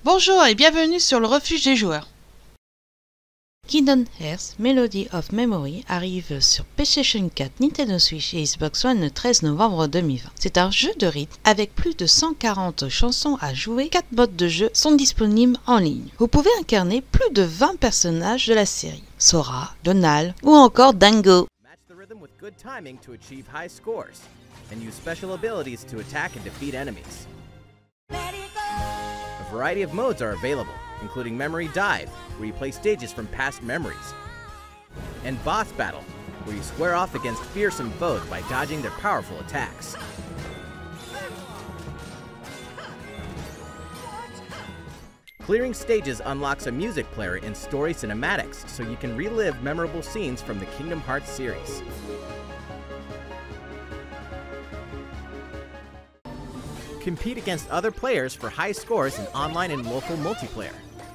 Bonjour et bienvenue sur le refuge des joueurs. Kingdom Hearts Melody of Memory arrive sur PlayStation 4, Nintendo Switch et Xbox One le 13 novembre 2020. C'est un jeu de rythme avec plus de 140 chansons à jouer. 4 modes de jeu sont disponibles en ligne. Vous pouvez incarner plus de 20 personnages de la série. Sora, Donald ou encore Dango. Match the rhythm with good timing to achieve high scores, and use special abilities to attack and defeat enemies. A variety of modes are available, including Memory Dive, where you play stages from past memories, and Boss Battle, where you square off against fearsome foes by dodging their powerful attacks. Clearing stages unlocks a music player in story cinematics, so you can relive memorable scenes from the Kingdom Hearts series. Compete against other players for high scores in online and local multiplayer.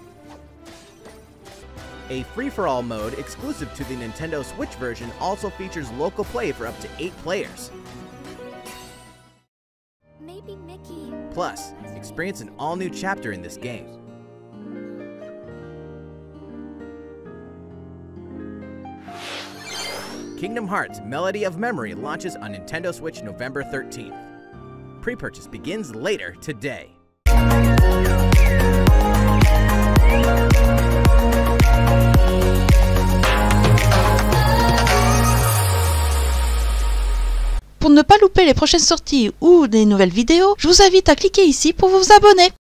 A free-for-all mode exclusive to the Nintendo Switch version also features local play for up to 8 players. Maybe Mickey. Plus, experience an all-new chapter in this game. Kingdom Hearts Melody of Memory launches on Nintendo Switch November 13th. Pre-purchase begins later today. Pour ne pas louper les prochaines sorties ou des nouvelles vidéos, je vous invite à cliquer ici pour vous abonner.